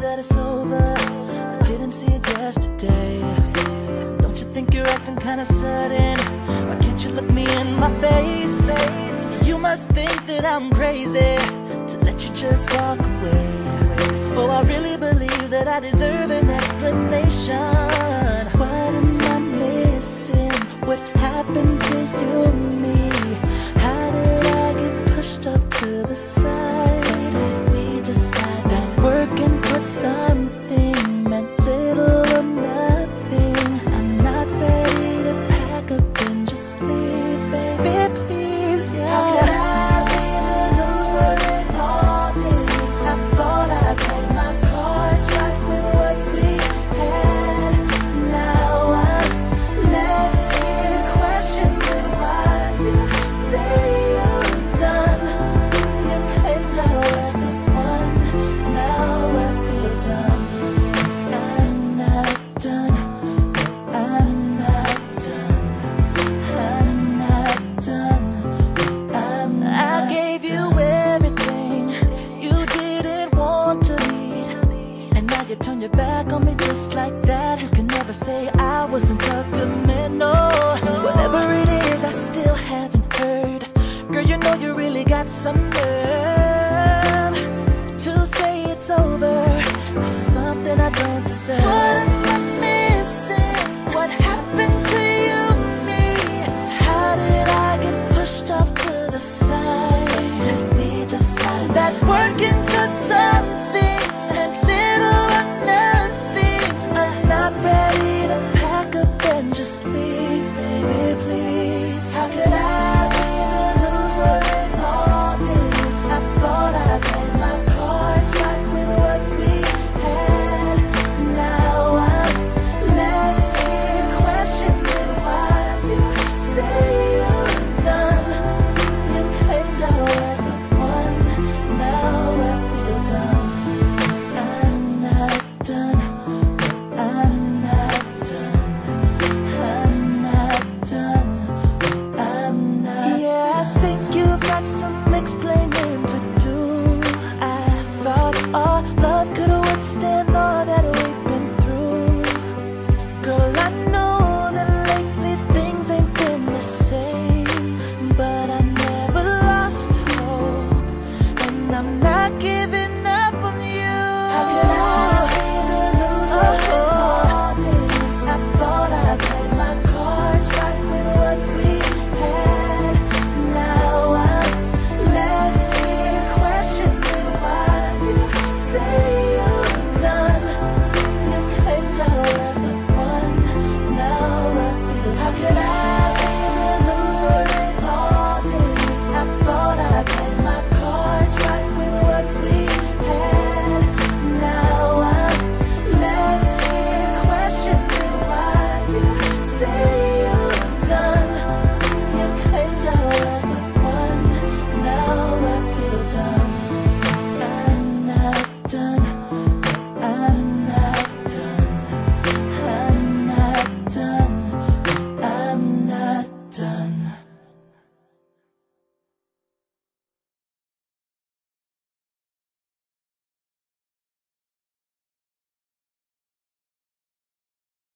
that it's over. I didn't see it yesterday. Don't you think you're acting kinda sudden? Why can't you look me in my face? You must think that I'm crazy to let you just walk away. Oh, I really believe that I deserve an explanation. What am I missing? What happened to you?